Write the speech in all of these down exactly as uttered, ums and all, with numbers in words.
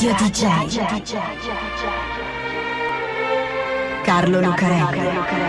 Radio D J Carlo Lucarelli.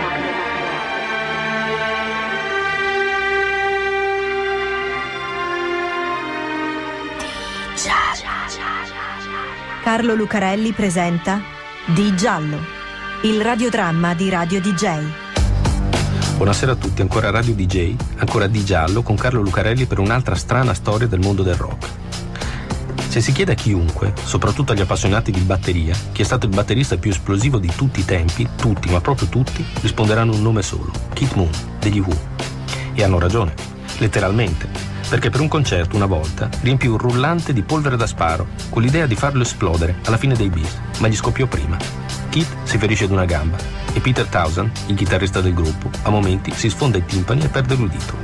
Carlo Lucarelli presenta Di Giallo, il radiodramma di Radio D J. Buonasera a tutti, ancora Radio D J, ancora Di Giallo con Carlo Lucarelli per un'altra strana storia del mondo del rock. Se si chiede a chiunque, soprattutto agli appassionati di batteria, chi è stato il batterista più esplosivo di tutti i tempi, tutti, ma proprio tutti, risponderanno un nome solo: Keith Moon, degli Who. E hanno ragione, letteralmente, perché per un concerto una volta riempì un rullante di polvere da sparo con l'idea di farlo esplodere alla fine dei Beatles, ma gli scoppiò prima. Keith si ferisce ad una gamba e Peter Townshend, il chitarrista del gruppo, a momenti si sfonda i timpani e perde l'udito.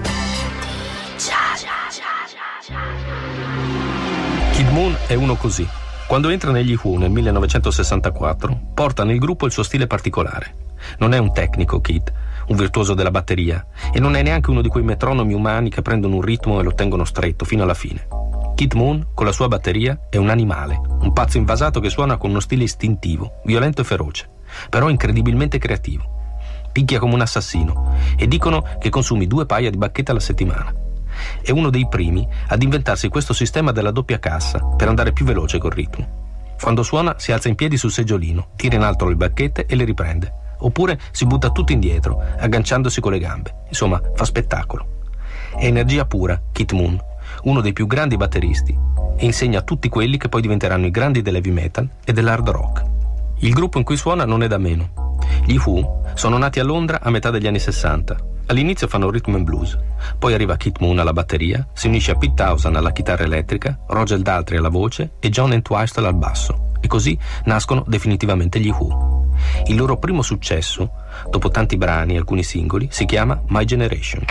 Keith Moon è uno così. Quando entra negli Who nel millenovecentosessantaquattro, porta nel gruppo il suo stile particolare. Non è un tecnico, Keith, un virtuoso della batteria, e non è neanche uno di quei metronomi umani che prendono un ritmo e lo tengono stretto fino alla fine. Keith Moon, con la sua batteria, è un animale, un pazzo invasato che suona con uno stile istintivo, violento e feroce, però incredibilmente creativo. Picchia come un assassino e dicono che consumi due paia di bacchette alla settimana. È uno dei primi ad inventarsi questo sistema della doppia cassa per andare più veloce col ritmo. Quando suona si alza in piedi sul seggiolino, tira in alto le bacchette e le riprende. Oppure si butta tutto indietro, agganciandosi con le gambe. Insomma, fa spettacolo. È energia pura, Keith Moon, uno dei più grandi batteristi, e insegna a tutti quelli che poi diventeranno i grandi dell'heavy metal e dell'hard rock. Il gruppo in cui suona non è da meno. Gli Who sono nati a Londra a metà degli anni sessanta. All'inizio fanno rhythm and blues, poi arriva Keith Moon alla batteria, si unisce a Pete Townshend alla chitarra elettrica, Roger Daltrey alla voce e John Entwistle al basso, e così nascono definitivamente gli Who. Il loro primo successo, dopo tanti brani e alcuni singoli, si chiama My Generation.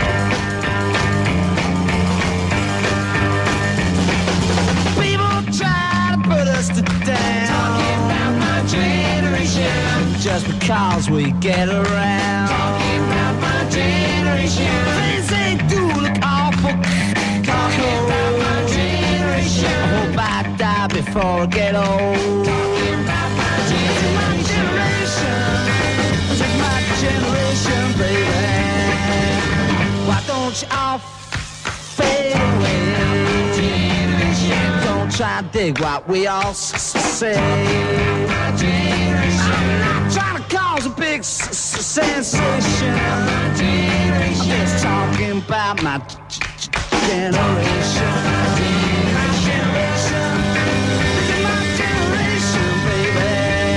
People try to put us to down, talking about my generation, just because we get around, talking about my generation, things they do look awful, talking about my generation, I hope I die before I get old, talking about my generation, this is my generation, baby, why don't you all fade away, don't try to dig what we all say, I'm not trying to cause a big s- s- sensation, I'm just talking about my g- g- generation, my generation, this is my generation, baby.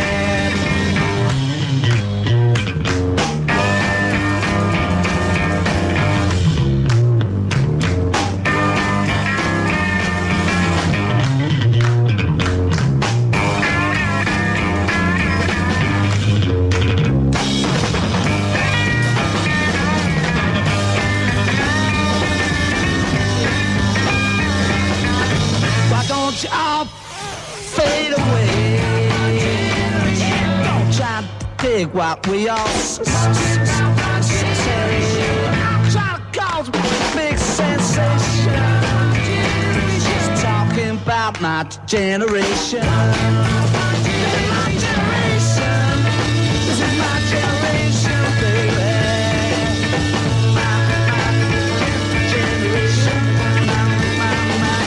Don't you all fade away, don't try to dig what we all s- s- s- say, I'm trying to cause a big sensation, just talking about my generation, this is my generation, this is my generation, baby, my, my generation, my, my, my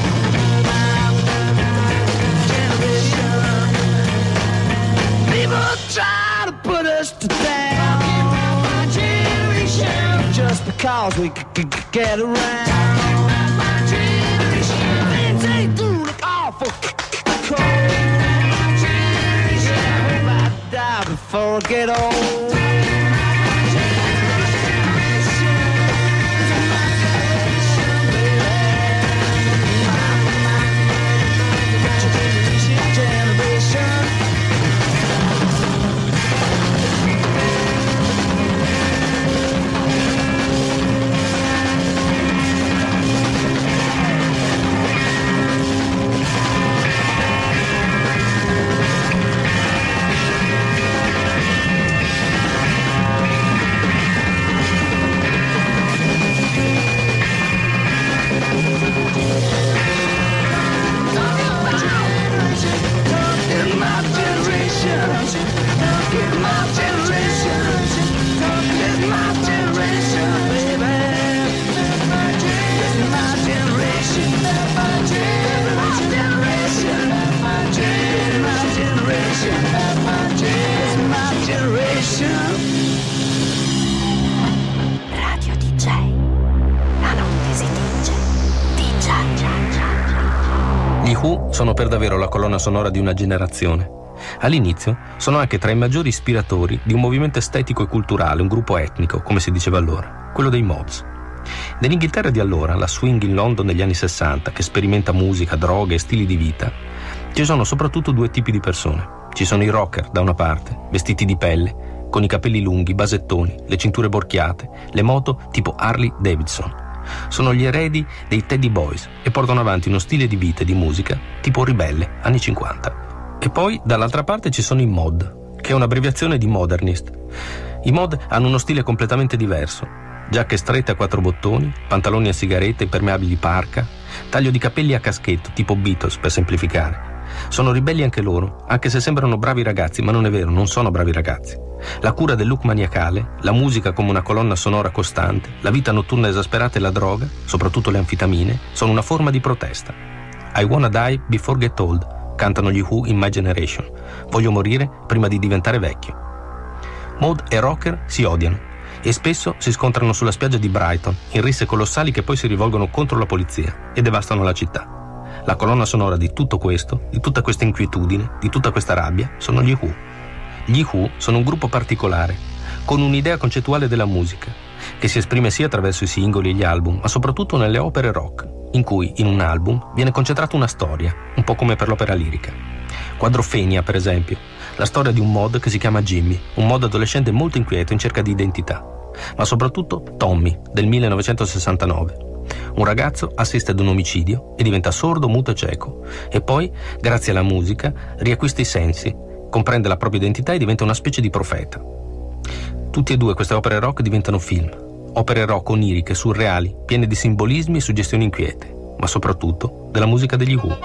people try to put us to down, my generation, just because we c- c- get around, my generation, things they do look awful c- c- cold, my generation, I hope I die before I get old. Who sono per davvero la colonna sonora di una generazione. All'inizio sono anche tra i maggiori ispiratori di un movimento estetico e culturale, un gruppo etnico, come si diceva allora, quello dei Mods. Nell'Inghilterra di allora, la swing in London negli anni sessanta, che sperimenta musica, droghe e stili di vita, ci sono soprattutto due tipi di persone. Ci sono i rocker, da una parte, vestiti di pelle, con i capelli lunghi, basettoni, le cinture borchiate, le moto tipo Harley Davidson. Sono gli eredi dei Teddy Boys e portano avanti uno stile di vita e di musica tipo ribelle, anni cinquanta. E poi, dall'altra parte, ci sono i mod, che è un'abbreviazione di modernist. I mod hanno uno stile completamente diverso. Giacche strette a quattro bottoni, pantaloni a sigaretta, impermeabili parca, taglio di capelli a caschetto, tipo Beatles per semplificare. Sono ribelli anche loro, anche se sembrano bravi ragazzi, ma non è vero, non sono bravi ragazzi. La cura del look maniacale, la musica come una colonna sonora costante, la vita notturna esasperata e la droga, soprattutto le anfitamine, sono una forma di protesta. I wanna die before get old, cantano gli Who in My Generation. Voglio morire prima di diventare vecchio. Mod e rocker si odiano e spesso si scontrano sulla spiaggia di Brighton in risse colossali che poi si rivolgono contro la polizia e devastano la città. La colonna sonora di tutto questo, di tutta questa inquietudine, di tutta questa rabbia, sono gli Who. Gli Who sono un gruppo particolare, con un'idea concettuale della musica, che si esprime sia attraverso i singoli e gli album, ma soprattutto nelle opere rock, in cui in un album viene concentrata una storia, un po' come per l'opera lirica. Quadrophenia, per esempio, la storia di un mod che si chiama Jimmy, un mod adolescente molto inquieto in cerca di identità, ma soprattutto Tommy, del millenovecentosessantanove. Un ragazzo assiste ad un omicidio e diventa sordo, muto e cieco, e poi, grazie alla musica, riacquista i sensi, comprende la propria identità e diventa una specie di profeta. Tutte e due queste opere rock diventano film, opere rock oniriche, surreali, piene di simbolismi e suggestioni inquiete, ma soprattutto della musica degli Who.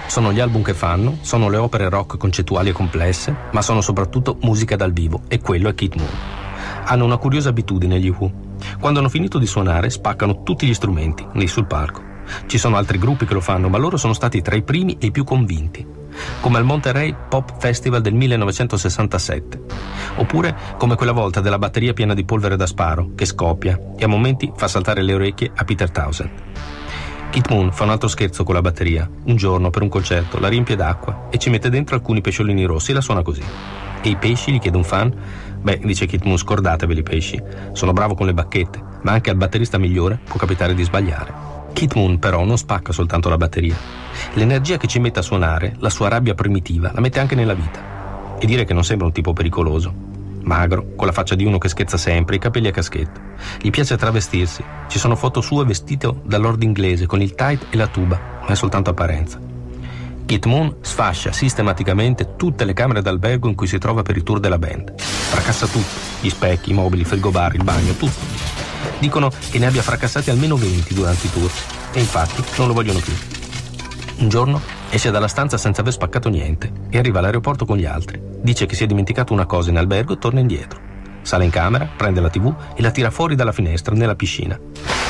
Sono gli album che fanno, sono le opere rock concettuali e complesse, ma sono soprattutto musica dal vivo, e quello è Keith Moon. Hanno una curiosa abitudine gli Who. Quando hanno finito di suonare, spaccano tutti gli strumenti, lì sul palco. Ci sono altri gruppi che lo fanno, ma loro sono stati tra i primi e i più convinti. Come al Monterey Pop Festival del millenovecentosessantasette. Oppure come quella volta della batteria piena di polvere da sparo, che scoppia e a momenti fa saltare le orecchie a Peter Townshend. Keith Moon fa un altro scherzo con la batteria. Un giorno, per un concerto, la riempie d'acqua e ci mette dentro alcuni pesciolini rossi e la suona così. E i pesci, gli chiede un fan? Beh, dice Keith Moon, scordateveli i pesci. Sono bravo con le bacchette, ma anche al batterista migliore può capitare di sbagliare. Keith Moon però non spacca soltanto la batteria. L'energia che ci mette a suonare, la sua rabbia primitiva, la mette anche nella vita. E dire che non sembra un tipo pericoloso. Magro, con la faccia di uno che scherza sempre, i capelli a caschetto. Gli piace travestirsi. Ci sono foto sue vestito da lord inglese con il tight e la tuba, ma è soltanto apparenza. Keith Moon sfascia sistematicamente tutte le camere d'albergo in cui si trova per i tour della band. Fracassa tutto, gli specchi, i mobili, il frigobar, il bagno, tutto. Dicono che ne abbia fracassati almeno venti durante i tour, e infatti non lo vogliono più. Un giorno esce dalla stanza senza aver spaccato niente e arriva all'aeroporto con gli altri. Dice che si è dimenticato una cosa in albergo e torna indietro. Sale in camera, prende la tivù e la tira fuori dalla finestra nella piscina.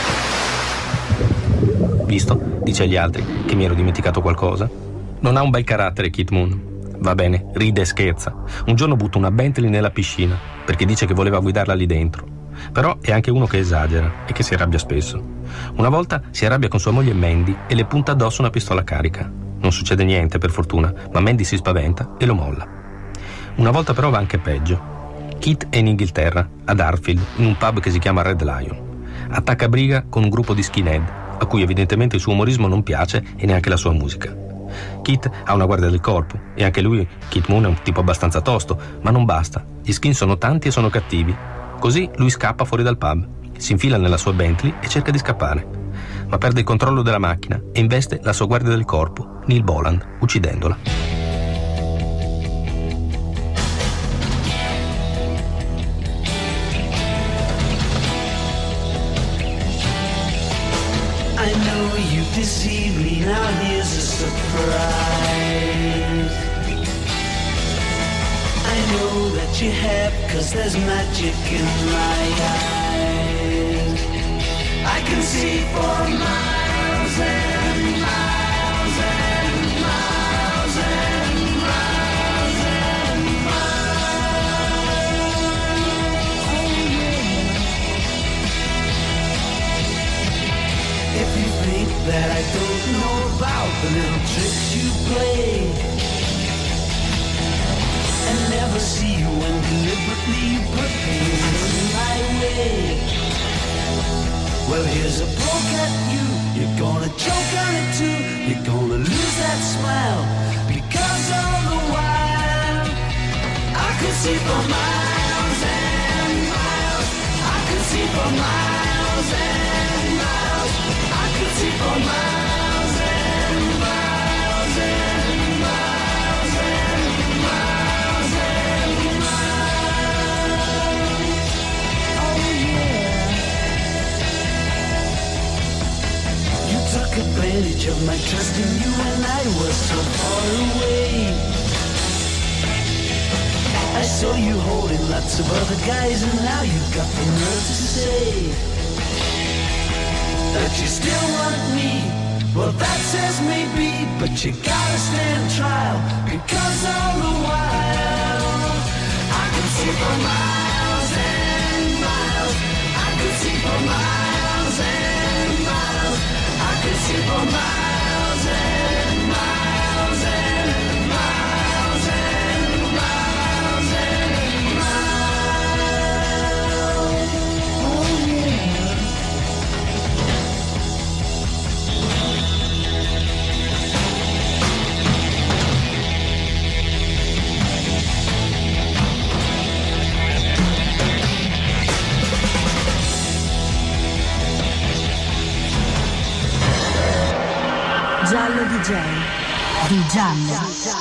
Visto, dice agli altri, che mi ero dimenticato qualcosa? Non ha un bel carattere Keith Moon. Va bene, ride e scherza. Un giorno butta una Bentley nella piscina perché dice che voleva guidarla lì dentro. Però è anche uno che esagera e che si arrabbia spesso. Una volta si arrabbia con sua moglie Mandy e le punta addosso una pistola carica. Non succede niente, per fortuna, ma Mandy si spaventa e lo molla. Una volta però va anche peggio. Keith è in Inghilterra, ad Hartfield, in un pub che si chiama Red Lion. Attacca briga con un gruppo di skinhead, a cui evidentemente il suo umorismo non piace e neanche la sua musica. Keith ha una guardia del corpo e anche lui, Keith Moon, è un tipo abbastanza tosto, ma non basta. Gli skin sono tanti e sono cattivi. Così lui scappa fuori dal pub, si infila nella sua Bentley e cerca di scappare. Ma perde il controllo della macchina e investe la sua guardia del corpo, Neil Boland, uccidendola. I know you deceived me, now here's a surprise. I know that you have, cause there's magic in my eyes. I can see for miles and miles and miles and miles and miles. If you think that I don't know about the little tricks you play and never see you when deliberately you put things in my way, well, here's a poke at you. You're gonna choke on it too. You're gonna lose that smile, because all the while I could see for miles and miles. I could see for miles and miles. I could see for miles and miles and miles and miles and miles. Oh yeah. You took advantage of my trust in you when I was so far away. I saw you holding lots of other guys, and now you've got the nerve to say that you still want me. Well, that says maybe, but you gotta stand trial, because all the while I could see for miles and miles. I could see for miles and miles. I could see for miles and miles and miles and miles and miles. Oh yeah. Giallo D J di Giallo.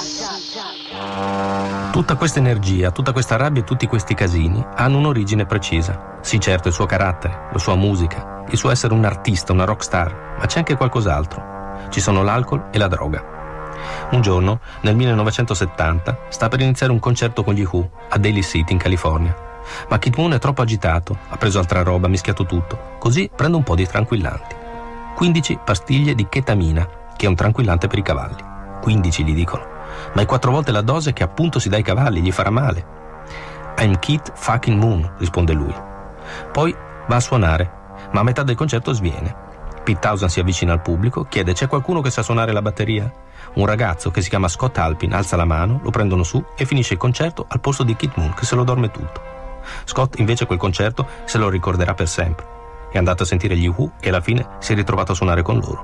Tutta questa energia, tutta questa rabbia e tutti questi casini hanno un'origine precisa. Sì, certo, il suo carattere, la sua musica, il suo essere un artista, una rockstar, ma c'è anche qualcos'altro. Ci sono l'alcol e la droga. Un giorno, nel millenovecentosettanta, sta per iniziare un concerto con gli Who a Daly City, in California. Ma Keith Moon è troppo agitato, ha preso altra roba, ha mischiato tutto. Così prende un po' di tranquillanti. quindici pastiglie di chetamina, che è un tranquillante per i cavalli. quindici gli dicono. Ma è quattro volte la dose che appunto si dà ai cavalli, gli farà male. I'm Keith fucking Moon, risponde lui. Poi va a suonare, ma a metà del concerto sviene. Pete Townshend si avvicina al pubblico, chiede: c'è qualcuno che sa suonare la batteria? Un ragazzo che si chiama Scott Alpin alza la mano, lo prendono su e finisce il concerto al posto di Keith Moon, che se lo dorme tutto. Scott invece quel concerto se lo ricorderà per sempre. È andato a sentire gli Who e alla fine si è ritrovato a suonare con loro.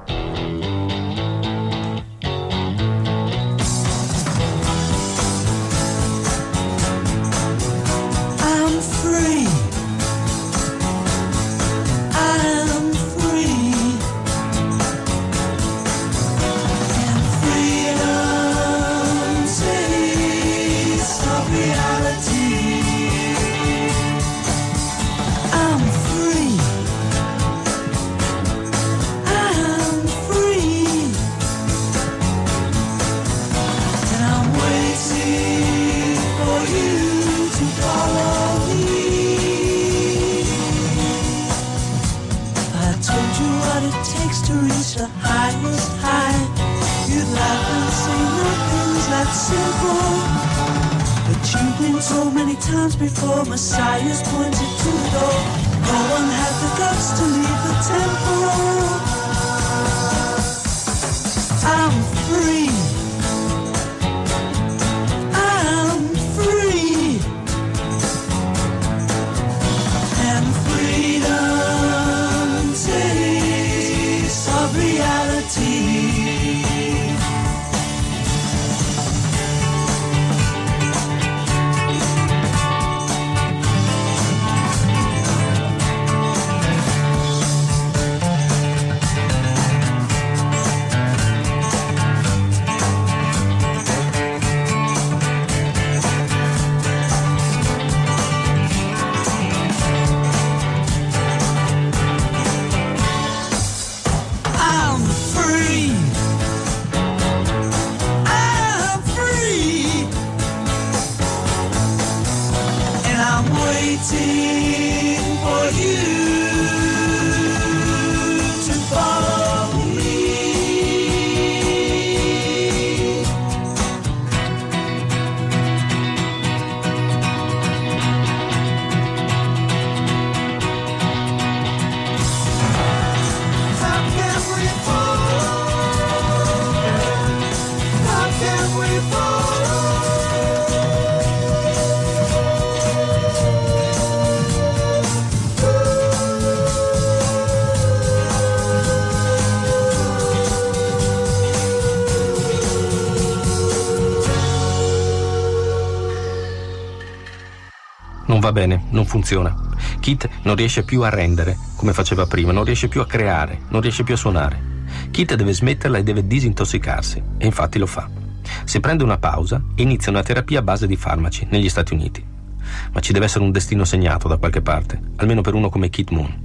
Non va bene, non funziona. Keith non riesce più a rendere come faceva prima, non riesce più a creare, non riesce più a suonare. Keith deve smetterla e deve disintossicarsi, e infatti lo fa. Si prende una pausa e inizia una terapia a base di farmaci negli Stati Uniti. Ma ci deve essere un destino segnato da qualche parte, almeno per uno come Keith Moon.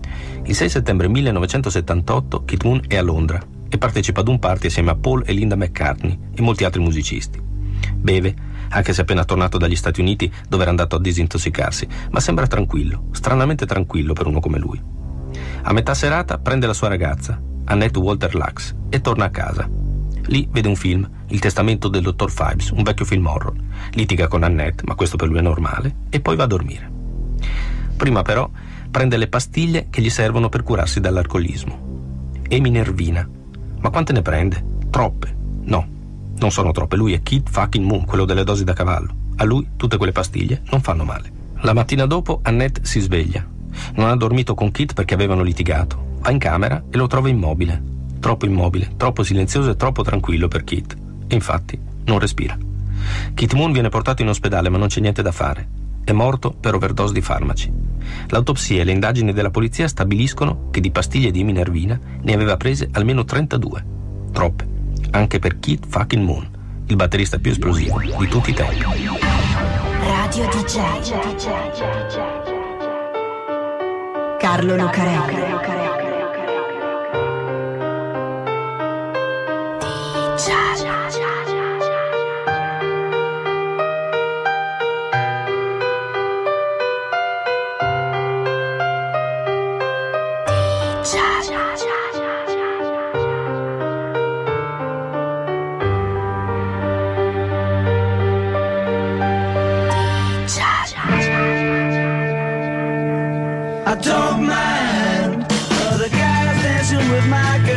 Il sei settembre millenovecentosettantotto Keith Moon è a Londra e partecipa ad un party assieme a Paul e Linda McCartney e molti altri musicisti. Beve, anche se appena tornato dagli Stati Uniti dove era andato a disintossicarsi, ma sembra tranquillo, stranamente tranquillo per uno come lui. A metà serata prende la sua ragazza, Annette Walter Lux, e torna a casa. Lì vede un film, Il testamento del dottor Phibes, un vecchio film horror. Litiga con Annette, ma questo per lui è normale, e poi va a dormire. Prima però prende le pastiglie che gli servono per curarsi dall'alcolismo. Eminervina. Ma quante ne prende? Troppe. No, non sono troppe. Lui è Keith fucking Moon, quello delle dosi da cavallo. A lui tutte quelle pastiglie non fanno male. La mattina dopo Annette si sveglia. Non ha dormito con Keith perché avevano litigato. Va in camera e lo trova immobile. Troppo immobile, troppo silenzioso e troppo tranquillo per Keith. E infatti non respira. Keith Moon viene portato in ospedale, ma non c'è niente da fare. È morto per overdose di farmaci. L'autopsia e le indagini della polizia stabiliscono che di pastiglie di Eminervina ne aveva prese almeno trentadue. Troppe. Anche per Keith fucking Moon, il batterista più esplosivo di tutti i tempi. Radio D J Carlo Lucarelli. D J I don't mind other guys dancing with my girl.